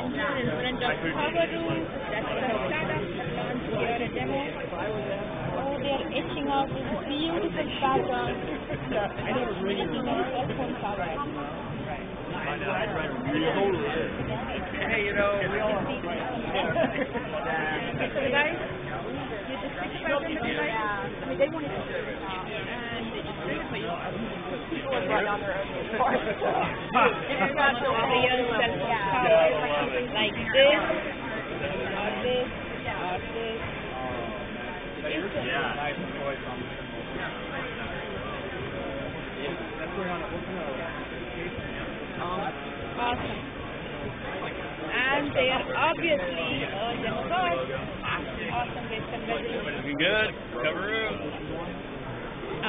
in front of power room. That's the startup. Launch here a demo. Oh, they're etching out this beautiful pattern. It's making a cell phone cover. Hey, you know, we all So guys, you just stick pattern with the light. I mean, they wanted to do it now. And they just bring it for you. People have brought down their own course. It's not the real cell phone cover. Like this, or this, or this. yeah. Nice voice on the That's going on. Awesome. And they are obviously a demo. Awesome, guys. Congratulations. Looking good. Cover room.